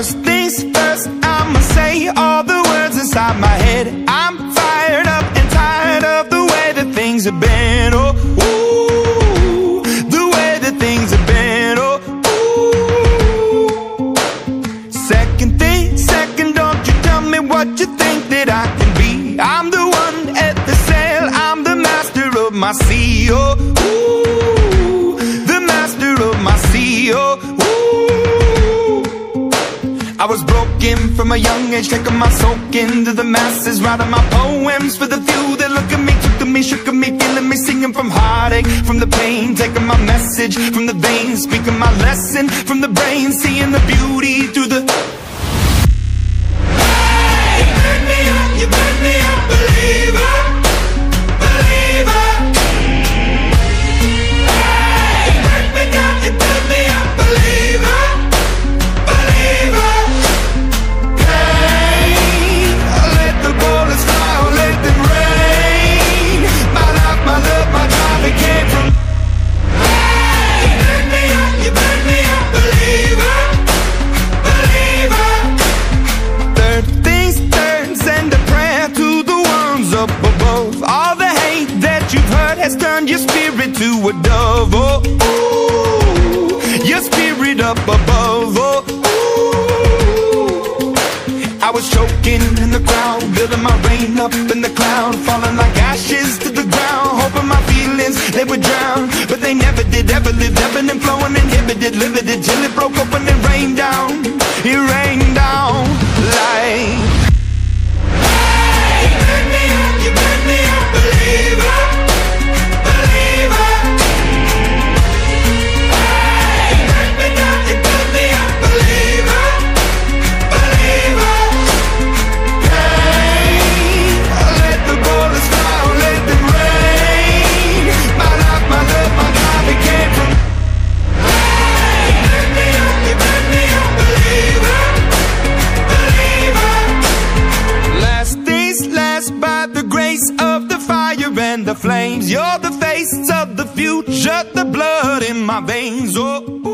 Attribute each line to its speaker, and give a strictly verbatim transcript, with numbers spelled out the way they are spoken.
Speaker 1: First things first, I'ma say all the words inside my head. I'm fired up and tired of the way that things have been. Oh, ooh, the way that things have been. Oh, ooh. Second thing, second, don't you tell me what you think that I can be. I'm the one at the sail, I'm the master of my sea. Oh, ooh, the master of my sea. Oh, I was broken from a young age, taking my soak into the masses, writing my poems for the few that look at me, took to me, shook at me, feeling me, singing from heartache, from the pain, taking my message from the veins, speaking my lesson from the brain, seeing the beauty through the... Hey, you burn me up, you burn me up, believer, believer. Hey, you burn me down, you burn me up, believer, believer. Has turned your spirit to a dove. Oh, ooh, your spirit up above. Oh, ooh. I was choking in the crowd, building my rain up in the cloud, falling like ashes to the ground, hoping my feelings, they would drown, but they never did, ever lived, ebbing and flowing, inhibited, limited, till it broke open and rained down. It rained down like... Hey, you burn me up, you burn me up, believer, believer. Hey, you burn me down, you burn me up, believer, believer. Hey, let the bullets fly, let them rain. My life, my love, my God, it came from... Hey, you burn me up, you burn me up, believer, believer. Last things last, by the grace of the fire and the flames. You're the face of the future, the blood in my veins. Oh,